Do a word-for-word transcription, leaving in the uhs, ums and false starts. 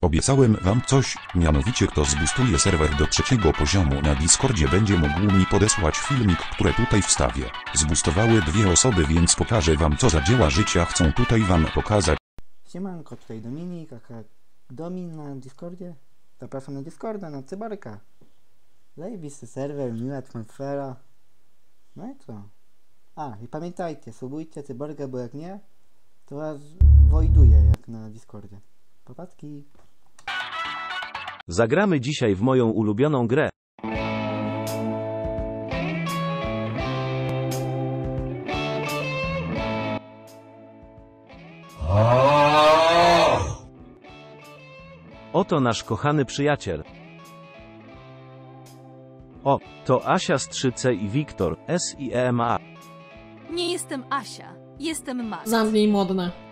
Obiecałem wam coś, mianowicie kto zbustuje serwer do trzeciego poziomu na Discordzie będzie mógł mi podesłać filmik, które tutaj wstawię. Zbustowały dwie osoby, więc pokażę wam co za dzieła życia chcą tutaj wam pokazać. Siemanko, tutaj Dominik, aka Domin na Discordzie. Zapraszam na Discorda, na Cyborka. Zajebisty serwer, miła atmosfera. No i co? A, i pamiętajcie, subujcie Cyborga, bo jak nie, to was wojduje jak na Discordzie. Popatrzki. Zagramy dzisiaj w moją ulubioną grę. Oto nasz kochany przyjaciel. O, to Asia z trzy C i Wiktor, S i E M A. Nie jestem Asia, jestem Max. Zamknij modne.